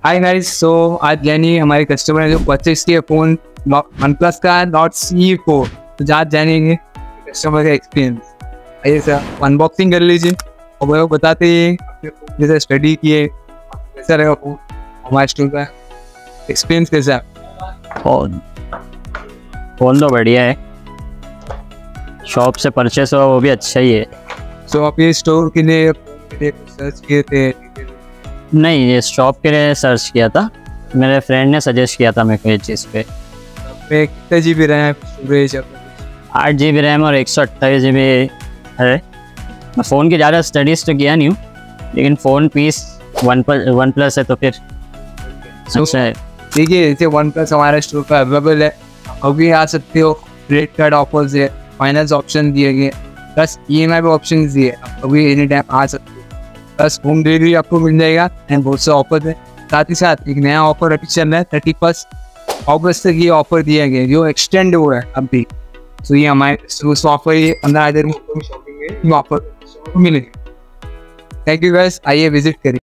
Hi guys, सो आज यानी हमारे कस्टमर ने जो परचेज किया फ़ोन OnePlus का Nord CE4, तो आज जानेंगे कस्टमर का एक्सपीरियंस। आइए सर, अनबॉक्सिंग कर लीजिए और वो बताते हैं जैसे स्टडी किए कैसा रहेगा फ़ोन, हमारे स्टोर का एक्सपीरियंस कैसा है। फ़ोन तो बढ़िया है, शॉप से परचेस हुआ वो भी अच्छा ही है। सो आप ये स्टोर के लिए सर्च किए थे? नहीं, ये शॉप के लिए सर्च किया था, मेरे फ्रेंड ने सजेस्ट किया था मेरे को ये चीज़ पे। कितने GB RAM storage? 8 GB RAM और 128 GB है। मैं फ़ोन की ज़्यादा स्टडीज़ तो किया नहीं हूँ, लेकिन फ़ोन पीस वन प्लस है तो फिर अच्छा है। देखिए, जैसे OnePlus हमारे स्टोर पर अवेलेबल है, अभी आ सकते हो। क्रेडिट कार्ड ऑफर्स है, फाइनेंस ऑप्शन दिए गए, प्लस EMI पे ऑप्शन दिए, अभी एनी टाइम आ सकते हो। प्लस होम डिलीवरी आपको मिल जाएगा एंड बहुत से ऑफर है। साथ ही साथ एक नया ऑफर अभी चल रहा है, 31 अगस्त तक ये ऑफर दिया गया है जो एक्सटेंड हो रहा है अभी। तो ये हमारे ऑफर ये 15,000 में शॉपिंग ऑफर मिलेगा। थैंक यू गाइस, आइए विजिट करिए।